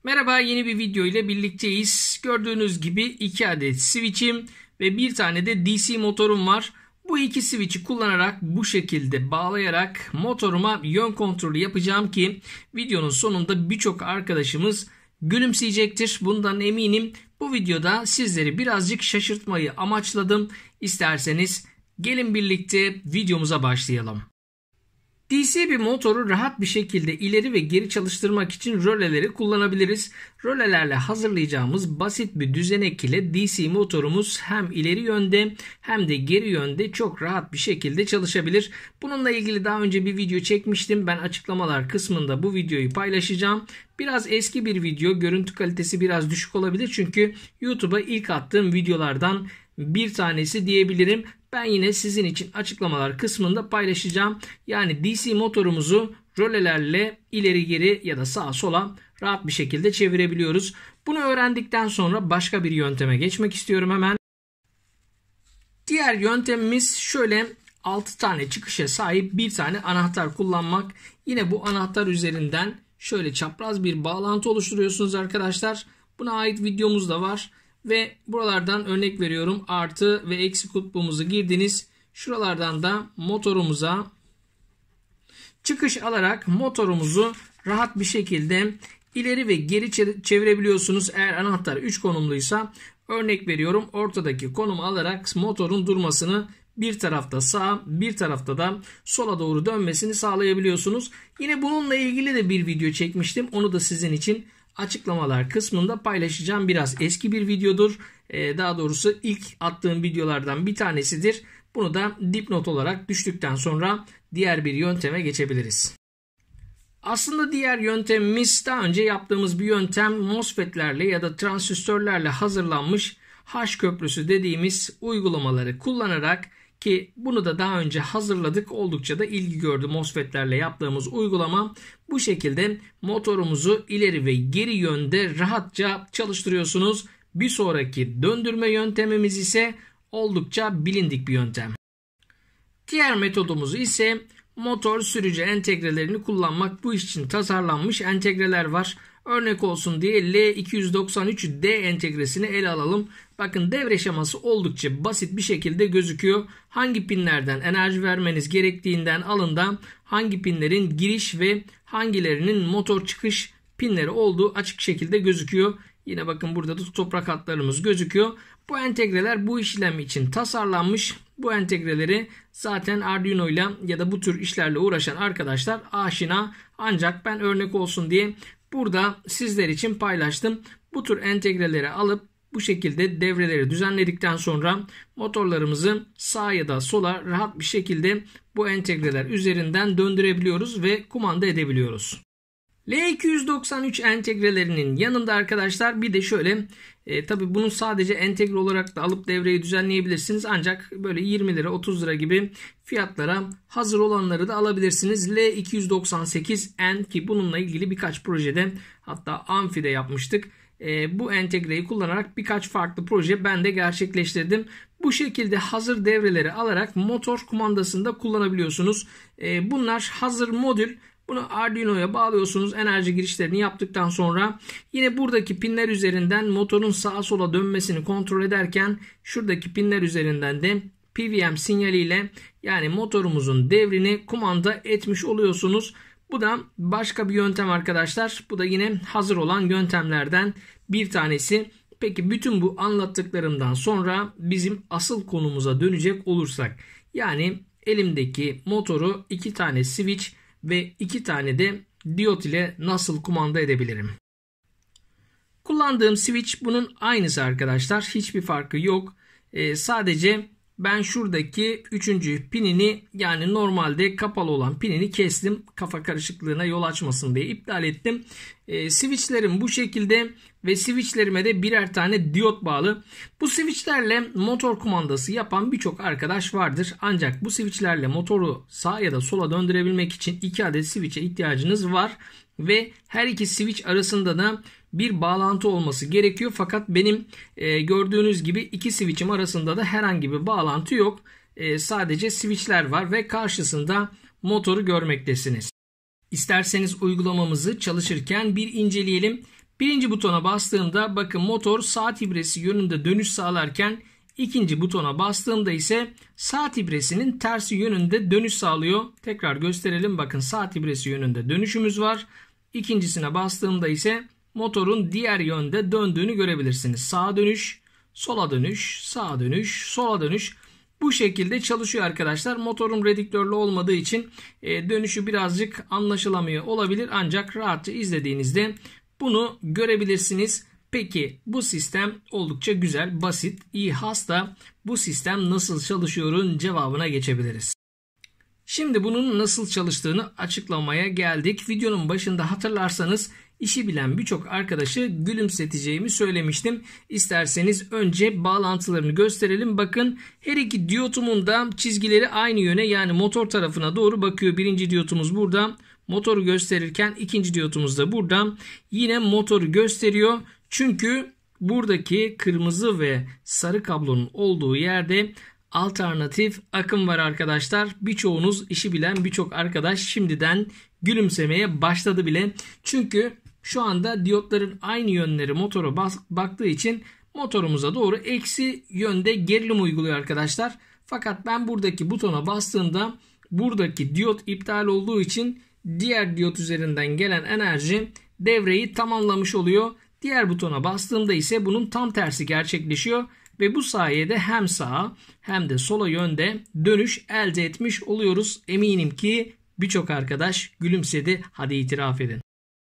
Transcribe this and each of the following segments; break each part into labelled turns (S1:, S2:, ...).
S1: Merhaba, yeni bir video ile birlikteyiz. Gördüğünüz gibi 2 adet switch'im ve bir tane de DC motorum var. Bu iki switch'i kullanarak bu şekilde bağlayarak motoruma yön kontrolü yapacağım ki videonun sonunda birçok arkadaşımız gülümseyecektir. Bundan eminim. Bu videoda sizleri birazcık şaşırtmayı amaçladım. İsterseniz gelin birlikte videomuza başlayalım. DC bir motoru rahat bir şekilde ileri ve geri çalıştırmak için röleleri kullanabiliriz. Rölelerle hazırlayacağımız basit bir düzenek ile DC motorumuz hem ileri yönde hem de geri yönde çok rahat bir şekilde çalışabilir. Bununla ilgili daha önce bir video çekmiştim. Ben açıklamalar kısmında bu videoyu paylaşacağım. Biraz eski bir video, görüntü kalitesi biraz düşük olabilir çünkü YouTube'a ilk attığım videolardan bir tanesi diyebilirim. Ben yine sizin için açıklamalar kısmında paylaşacağım. Yani DC motorumuzu rölelerle ileri geri ya da sağa sola rahat bir şekilde çevirebiliyoruz. Bunu öğrendikten sonra başka bir yönteme geçmek istiyorum hemen. Diğer yöntemimiz şöyle 6 tane çıkışa sahip bir tane anahtar kullanmak. Yine bu anahtar üzerinden şöyle çapraz bir bağlantı oluşturuyorsunuz arkadaşlar. Buna ait videomuz da var. Ve buralardan örnek veriyorum, artı ve eksi kutbumuzu girdiniz. Şuralardan da motorumuza çıkış alarak motorumuzu rahat bir şekilde ileri ve geri çevirebiliyorsunuz. Eğer anahtar 3 konumluysa örnek veriyorum, ortadaki konumu alarak motorun durmasını, bir tarafta sağa bir tarafta da sola doğru dönmesini sağlayabiliyorsunuz. Yine bununla ilgili de bir video çekmiştim. Onu da sizin için açıklamalar kısmında paylaşacağım. Biraz eski bir videodur. Daha doğrusu ilk attığım videolardan bir tanesidir. Bunu da dipnot olarak düştükten sonra diğer bir yönteme geçebiliriz. Aslında diğer yöntemimiz daha önce yaptığımız bir yöntem. MOSFET'lerle ya da transistörlerle hazırlanmış H köprüsü dediğimiz uygulamaları kullanarak, ki bunu da daha önce hazırladık, oldukça da ilgi gördü MOSFET'lerle yaptığımız uygulama. Bu şekilde motorumuzu ileri ve geri yönde rahatça çalıştırıyorsunuz. Bir sonraki döndürme yöntemimiz ise oldukça bilindik bir yöntem. Diğer metodumuz ise motor sürücü entegrelerini kullanmak. Bu iş için tasarlanmış entegreler var. Örnek olsun diye L293D entegresini ele alalım. Bakın, devre şeması oldukça basit bir şekilde gözüküyor. Hangi pinlerden enerji vermeniz gerektiğinden alın da hangi pinlerin giriş ve hangilerinin motor çıkış pinleri olduğu açık şekilde gözüküyor. Yine bakın, burada da toprak hatlarımız gözüküyor. Bu entegreler bu işlem için tasarlanmış. Bu entegreleri zaten Arduino ile ya da bu tür işlerle uğraşan arkadaşlar aşina, ancak ben örnek olsun diye burada sizler için paylaştım. Bu tür entegreleri alıp bu şekilde devreleri düzenledikten sonra motorlarımızı sağa ya da sola rahat bir şekilde bu entegreler üzerinden döndürebiliyoruz ve kumanda edebiliyoruz. L293 entegrelerinin yanında arkadaşlar bir de şöyle, tabi bunu sadece entegre olarak da alıp devreyi düzenleyebilirsiniz. Ancak böyle 20 lira 30 lira gibi fiyatlara hazır olanları da alabilirsiniz. L298N, ki bununla ilgili birkaç projede, hatta Amfi'de yapmıştık. Bu entegreyi kullanarak birkaç farklı proje ben de gerçekleştirdim. Bu şekilde hazır devreleri alarak motor kumandasında kullanabiliyorsunuz. Bunlar hazır modül. Bunu Arduino'ya bağlıyorsunuz. Enerji girişlerini yaptıktan sonra yine buradaki pinler üzerinden motorun sağa sola dönmesini kontrol ederken şuradaki pinler üzerinden de PWM sinyaliyle, yani motorumuzun devrini kumanda etmiş oluyorsunuz. Bu da başka bir yöntem arkadaşlar. Bu da yine hazır olan yöntemlerden bir tanesi. Peki bütün bu anlattıklarımdan sonra bizim asıl konumuza dönecek olursak, yani elimdeki motoru 2 tane switch ve 2 tane de diyot ile nasıl kumanda edebilirim? Kullandığım switch bunun aynısı arkadaşlar. Hiçbir farkı yok. Sadece ben şuradaki 3. pinini, yani normalde kapalı olan pinini kestim. Kafa karışıklığına yol açmasın diye iptal ettim. Switchlerim bu şekilde ve switchlerime de birer tane diyot bağlı. Bu switchlerle motor kumandası yapan birçok arkadaş vardır. Ancak bu switchlerle motoru sağa ya da sola döndürebilmek için 2 adet switch'e ihtiyacınız var. Ve her iki switch arasında da bir bağlantı olması gerekiyor. Fakat benim gördüğünüz gibi 2 switch'im arasında da herhangi bir bağlantı yok. Sadece switch'ler var ve karşısında motoru görmektesiniz. İsterseniz uygulamamızı çalışırken bir inceleyelim. Birinci butona bastığımda bakın motor saat ibresi yönünde dönüş sağlarken ikinci butona bastığımda ise saat ibresinin tersi yönünde dönüş sağlıyor. Tekrar gösterelim. Bakın saat ibresi yönünde dönüşümüz var. İkincisine bastığımda ise motorun diğer yönde döndüğünü görebilirsiniz. Sağa dönüş, sola dönüş, sağa dönüş, sola dönüş. Bu şekilde çalışıyor arkadaşlar. Motorum redüktörlü olmadığı için dönüşü birazcık anlaşılamıyor olabilir. Ancak rahatça izlediğinizde bunu görebilirsiniz. Peki bu sistem oldukça güzel, basit. İHA'da bu sistem nasıl çalışıyorun cevabına geçebiliriz. Şimdi bunun nasıl çalıştığını açıklamaya geldik. Videonun başında hatırlarsanız işi bilen birçok arkadaşı gülümseteceğimi söylemiştim. İsterseniz önce bağlantılarını gösterelim. Bakın her iki diyotumun da çizgileri aynı yöne, yani motor tarafına doğru bakıyor. Birinci diyotumuz burada. Motoru gösterirken ikinci diyotumuz da burada. Yine motoru gösteriyor. Çünkü buradaki kırmızı ve sarı kablonun olduğu yerde alternatif akım var arkadaşlar. Birçoğunuz, işi bilen birçok arkadaş şimdiden gülümsemeye başladı bile. Çünkü şu anda diyotların aynı yönleri motora baktığı için motorumuza doğru eksi yönde gerilim uyguluyor arkadaşlar. Fakat ben buradaki butona bastığımda buradaki diyot iptal olduğu için diğer diyot üzerinden gelen enerji devreyi tamamlamış oluyor. Diğer butona bastığımda ise bunun tam tersi gerçekleşiyor ve bu sayede hem sağa hem de sola yönde dönüş elde etmiş oluyoruz. Eminim ki birçok arkadaş gülümsedi. Hadi itiraf edin.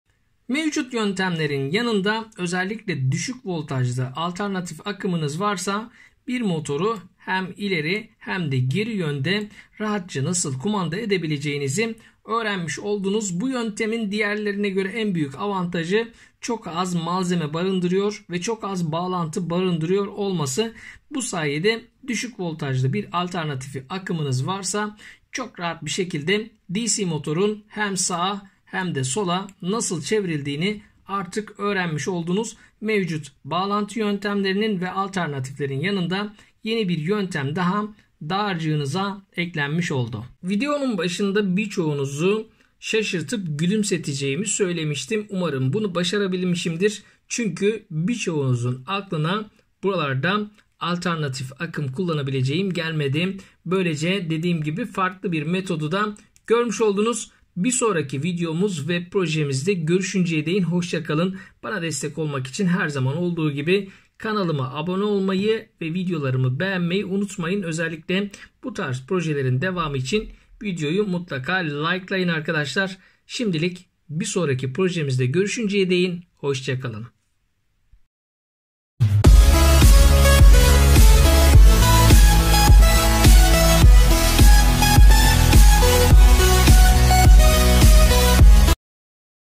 S1: Mevcut yöntemlerin yanında özellikle düşük voltajda alternatif akımınız varsa bir motoru hem ileri hem de geri yönde rahatça nasıl kumanda edebileceğinizi öğrenmiş oldunuz. Bu yöntemin diğerlerine göre en büyük avantajı çok az malzeme barındırıyor ve çok az bağlantı barındırıyor olması. Bu sayede düşük voltajlı bir alternatifi akımınız varsa çok rahat bir şekilde DC motorun hem sağa hem de sola nasıl çevrildiğini artık öğrenmiş oldunuz. Mevcut bağlantı yöntemlerinin ve alternatiflerin yanında yeni bir yöntem daha dağarcığınıza eklenmiş oldu. Videonun başında birçoğunuzu şaşırtıp gülümseteceğimi söylemiştim. Umarım bunu başarabilmişimdir. Çünkü birçoğunuzun aklına buralarda alternatif akım kullanabileceğim gelmedi. Böylece dediğim gibi farklı bir metodu da görmüş oldunuz. Bir sonraki videomuz ve projemizde görüşünceye değin hoşça kalın. Bana destek olmak için her zaman olduğu gibi kanalıma abone olmayı ve videolarımı beğenmeyi unutmayın. Özellikle bu tarz projelerin devamı için videoyu mutlaka likelayın arkadaşlar. Şimdilik bir sonraki projemizde görüşünceye değin hoşça kalın.